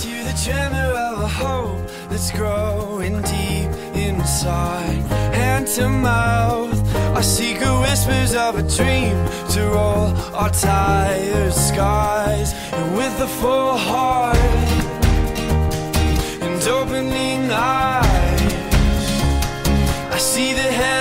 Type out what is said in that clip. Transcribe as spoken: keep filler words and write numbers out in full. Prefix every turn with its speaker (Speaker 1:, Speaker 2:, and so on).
Speaker 1: to the tremor of a hope that's growing deep inside. Hand to mouth, our secret whispers of a dream to roll our tired skies. And with a full heart and opening eyes, I see the head